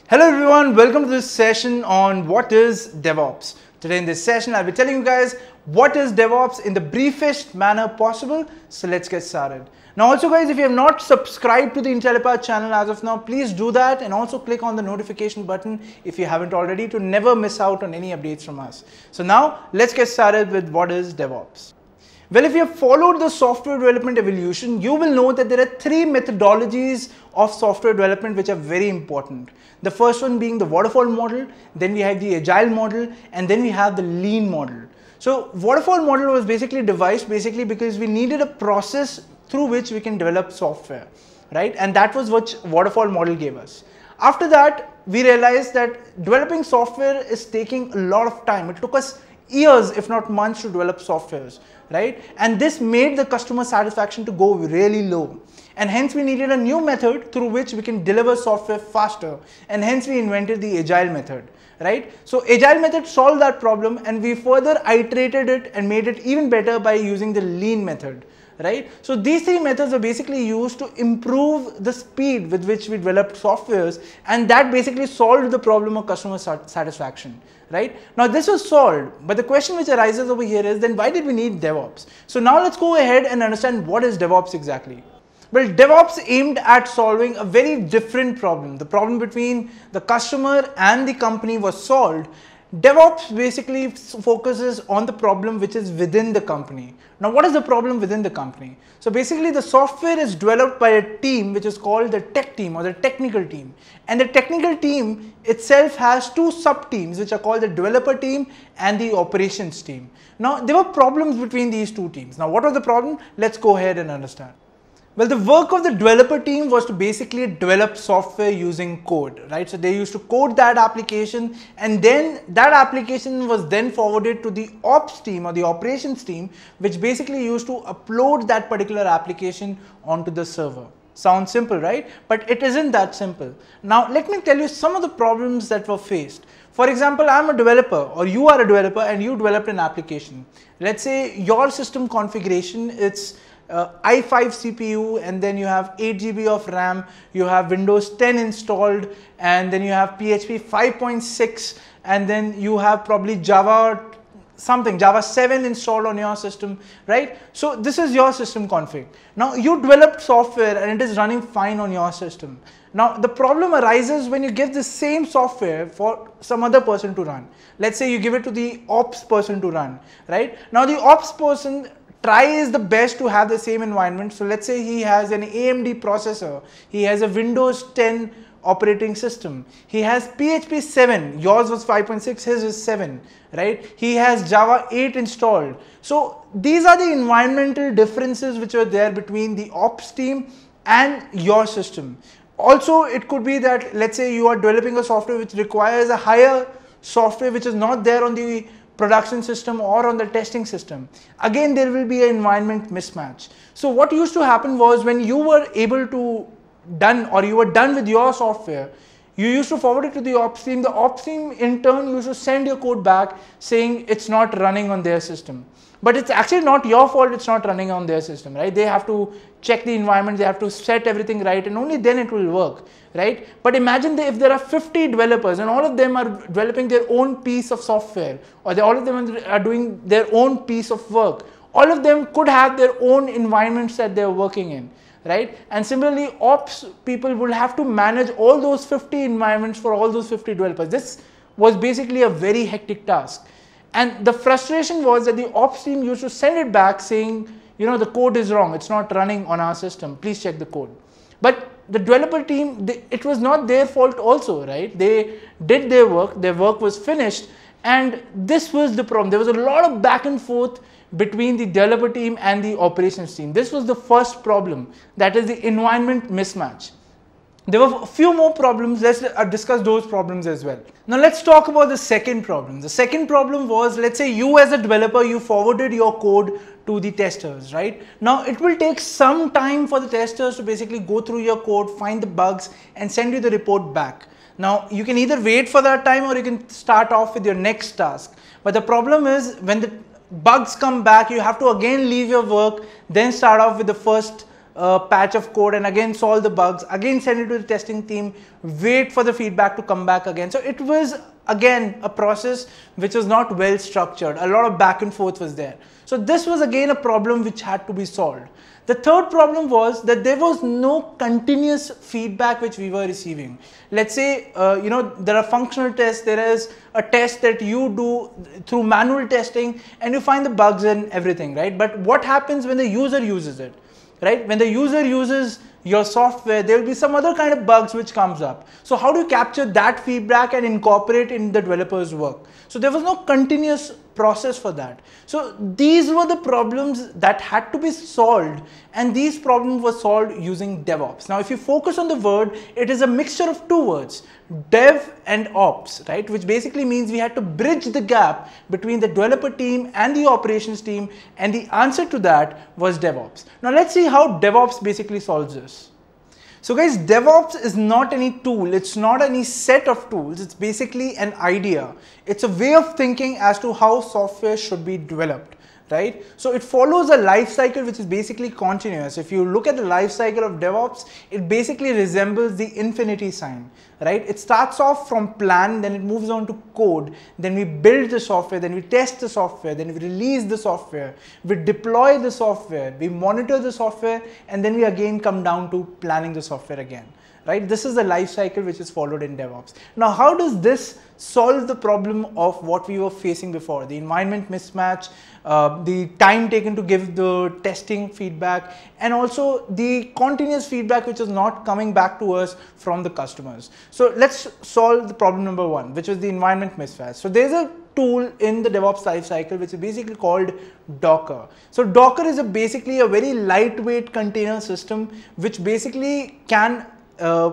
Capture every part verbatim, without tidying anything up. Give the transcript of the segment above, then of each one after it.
Hello everyone, welcome to this session on what is DevOps. Today in this session, I'll be telling you guys what is DevOps in the briefest manner possible. So let's get started. Now also guys, if you have not subscribed to the Intellipaat channel as of now, please do that and also click on the notification button if you haven't already to never miss out on any updates from us. So now let's get started with what is DevOps. Well, if you have followed the software development evolution, you will know that there are three methodologies of software development which are very important. The first one being the waterfall model, then we have the agile model, and then we have the lean model. So waterfall model was basically devised basically because we needed a process through which we can develop software, right? And that was what waterfall model gave us. After that, we realized that developing software is taking a lot of time. It took us years, if not months, to develop softwares, right? And this made the customer satisfaction to go really low. And hence we needed a new method through which we can deliver software faster. And hence we invented the agile method, right? So agile method solved that problem and we further iterated it and made it even better by using the lean method, right? So these three methods are basically used to improve the speed with which we developed softwares, and that basically solved the problem of customer satisfaction, right? Now this was solved, but the question which arises over here is then why did we need DevOps? So now let's go ahead and understand what is DevOps exactly. Well, DevOps aimed at solving a very different problem. The problem between the customer and the company was solved. DevOps basically focuses on the problem which is within the company. Now, what is the problem within the company? So basically the software is developed by a team which is called the tech team or the technical team. And the technical team itself has two sub-teams which are called the developer team and the operations team. Now, there were problems between these two teams. Now, what was the problem? Let's go ahead and understand. Well, the work of the developer team was to basically develop software using code, right? So they used to code that application, and then that application was then forwarded to the ops team or the operations team, which basically used to upload that particular application onto the server. Sounds simple, right? But it isn't that simple. Now, let me tell you some of the problems that were faced. For example, I'm a developer or you are a developer and you developed an application. Let's say your system configuration, it's Uh, i five C P U, and then you have eight G B of RAM, you have Windows ten installed, and then you have P H P five point six, and then you have probably Java something, Java seven installed on your system, right? So this is your system config. Now you developed software and it is running fine on your system. Now the problem arises when you give the same software for some other person to run. Let's say you give it to the ops person to run, right? Now the ops person tries the best to have the same environment. So let's say he has an A M D processor, he has a Windows ten operating system, he has P H P seven, yours was five point six, his is seven, right? He has Java eight installed. So these are the environmental differences which are there between the ops team and your system. Also, it could be that let's say you are developing a software which requires a higher software which is not there on the production system or on the testing system. Again, there will be an environment mismatch. So what used to happen was when you were able to done or you were done with your software, you used to forward it to the ops team. The ops team in turn used to send your code back saying it's not running on their system. But it's actually not your fault it's not running on their system, right? They have to check the environment, they have to set everything right, and only then it will work, right? But imagine if there are fifty developers and all of them are developing their own piece of software, or they, all of them are doing their own piece of work. All of them could have their own environments that they're working in, right? And similarly, ops people will have to manage all those fifty environments for all those fifty developers. This was basically a very hectic task. And the frustration was that the ops team used to send it back saying, you know, the code is wrong, it's not running on our system, please check the code. But the developer team, they, it was not their fault also, right? They did their work, their work was finished, and this was the problem. There was a lot of back and forth between the developer team and the operations team. This was the first problem, that is the environment mismatch. There were a few more problems. Let's discuss those problems as well. Now let's talk about the second problem. The second problem was, let's say you as a developer, you forwarded your code to the testers, right? Now it will take some time for the testers to basically go through your code, find the bugs, and send you the report back. Now you can either wait for that time or you can start off with your next task. But the problem is when the bugs come back, you have to again leave your work, then start off with the first a patch of code and again solve the bugs, again send it to the testing team, wait for the feedback to come back again. So it was again a process which was not well structured. A lot of back and forth was there. So this was again a problem which had to be solved. The third problem was that there was no continuous feedback which we were receiving. Let's say, uh, you know, there are functional tests, there is a test that you do through manual testing and you find the bugs and everything, right? But what happens when the user uses it, right? When the user uses your software, there will be some other kind of bugs which comes up. So how do you capture that feedback and incorporate in the developer's work? So there was no continuous process for that. So these were the problems that had to be solved, and these problems were solved using DevOps. Now if you focus on the word, it is a mixture of two words, dev and ops, right? Which basically means we had to bridge the gap between the developer team and the operations team, and the answer to that was DevOps. Now let's see how DevOps basically solves this. So guys, DevOps is not any tool, it's not any set of tools, it's basically an idea. It's a way of thinking as to how software should be developed, right? So it follows a life cycle which is basically continuous. If you look at the life cycle of DevOps, it basically resembles the infinity sign, right? It starts off from plan, then it moves on to code, then we build the software, then we test the software, then we release the software, we deploy the software, we monitor the software, and then we again come down to planning the software again. Right? This is the life cycle which is followed in DevOps. Now, how does this solve the problem of what we were facing before? The environment mismatch, uh, the time taken to give the testing feedback, and also the continuous feedback which is not coming back to us from the customers. So let's solve the problem number one, which is the environment mismatch. So there's a tool in the DevOps lifecycle which is basically called Docker. So Docker is a basically a very lightweight container system which basically can Uh,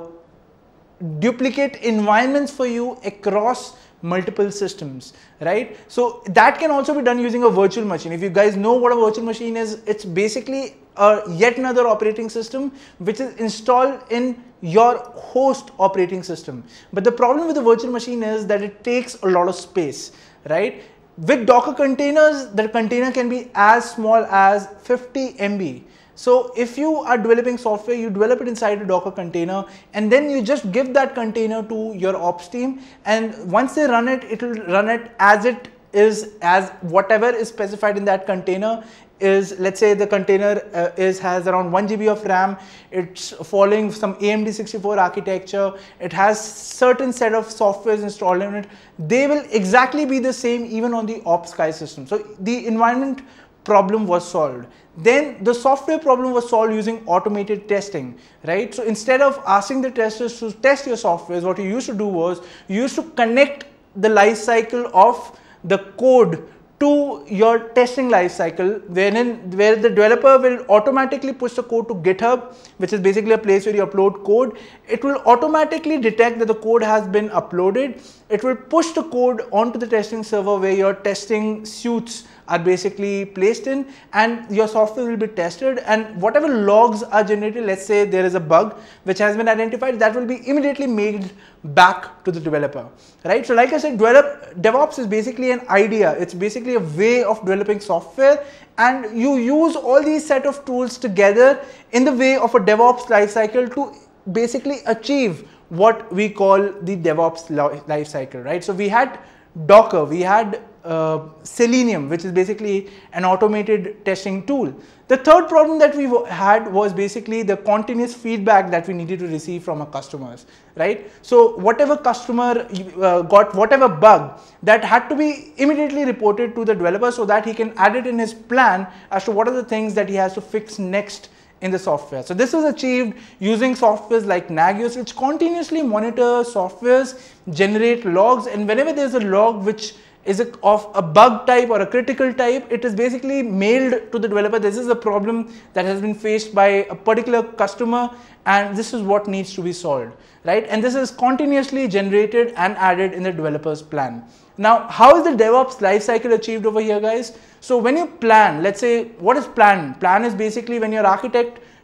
duplicate environments for you across multiple systems, right? So that can also be done using a virtual machine. If you guys know what a virtual machine is, it's basically a yet another operating system which is installed in your host operating system. But the problem with the virtual machine is that it takes a lot of space, right? With Docker containers, the container can be as small as fifty megabytes. So if you are developing software, you develop it inside a Docker container, and then you just give that container to your ops team, and once they run it, it will run it as it is, as whatever is specified in that container is. Let's say the container uh, is has around one G B of RAM, it's following some A M D sixty-four architecture, it has certain set of softwares installed in it. They will exactly be the same even on the ops Sky system. So the environment problem was solved. Then the software problem was solved using automated testing, right? So instead of asking the testers to test your software, what you used to do was you used to connect the life cycle of the code to your testing life cycle, wherein where the developer will automatically push the code to GitHub, which is basically a place where you upload code. It will automatically detect that the code has been uploaded. It will push the code onto the testing server where your testing suites are basically placed in, and your software will be tested, and whatever logs are generated, let's say there is a bug which has been identified, that will be immediately made back to the developer, right? So like I said, develop, DevOps is basically an idea. It's basically a way of developing software, and you use all these set of tools together in the way of a DevOps lifecycle to basically achieve what we call the DevOps lifecycle, right? So we had Docker, we had uh, Selenium, which is basically an automated testing tool. The third problem that we had was basically the continuous feedback that we needed to receive from our customers, right? So whatever customer uh, got whatever bug, that had to be immediately reported to the developer so that he can add it in his plan as to what are the things that he has to fix next in the software. So this was achieved using softwares like Nagios, which continuously monitor softwares, generate logs, and whenever there's a log which is a, of a bug type or a critical type, it is basically mailed to the developer. This is a problem that has been faced by a particular customer, and this is what needs to be solved, right? And this is continuously generated and added in the developer's plan. Now, how is the DevOps lifecycle achieved over here, guys? So when you plan, let's say, what is plan? Plan is basically when your architect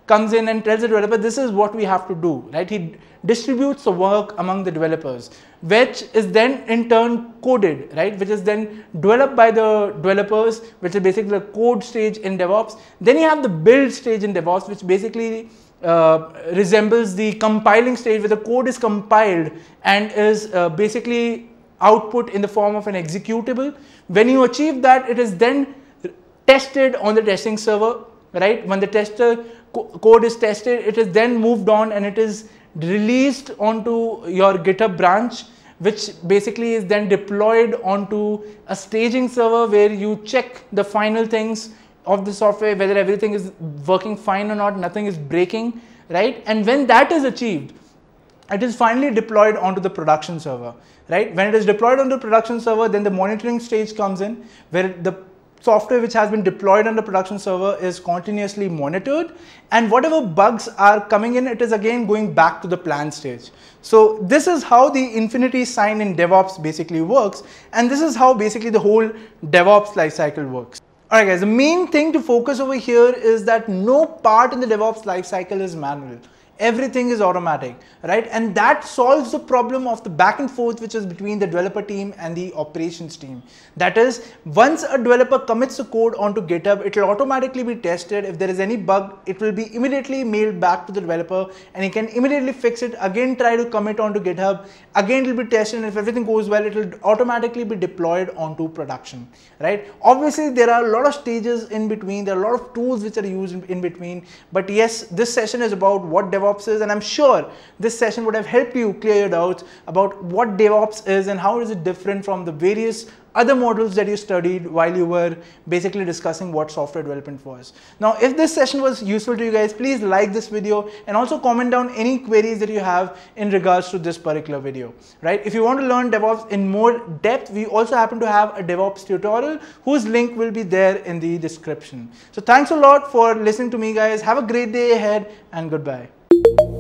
comes in and tells the developer, this is what we have to do, right? He distributes the work among the developers, which is then in turn coded, right? Which is then developed by the developers, which is basically the code stage in DevOps. Then you have the build stage in DevOps, which basically uh, resembles the compiling stage, where the code is compiled and is uh, basically output in the form of an executable. When you achieve that, it is then tested on the testing server, right? When the tester co code is tested, it is then moved on and it is released onto your GitHub branch, which basically is then deployed onto a staging server where you check the final things of the software, whether everything is working fine or not, nothing is breaking, right? And when that is achieved, it is finally deployed onto the production server, right? When it is deployed on the production server, then the monitoring stage comes in, where the software which has been deployed on the production server is continuously monitored, and whatever bugs are coming in, it is again going back to the plan stage. So this is how the infinity sign in DevOps basically works, and this is how basically the whole DevOps lifecycle works. Alright guys, the main thing to focus over here is that no part in the DevOps lifecycle is manual. Everything is automatic, right? And that solves the problem of the back and forth which is between the developer team and the operations team. That is, once a developer commits the code onto GitHub, it will automatically be tested. If there is any bug, it will be immediately mailed back to the developer and he can immediately fix it, again try to commit onto GitHub, again it will be tested, and if everything goes well, it will automatically be deployed onto production, right? Obviously, there are a lot of stages in between, there are a lot of tools which are used in, in between, but yes, this session is about what DevOps is, and I'm sure this session would have helped you clear your doubts about what DevOps is and how is it different from the various other models that you studied while you were basically discussing what software development was. Now, if this session was useful to you guys, please like this video and also comment down any queries that you have in regards to this particular video, right? If you want to learn DevOps in more depth, we also happen to have a DevOps tutorial whose link will be there in the description. So thanks a lot for listening to me, guys. Have a great day ahead and goodbye.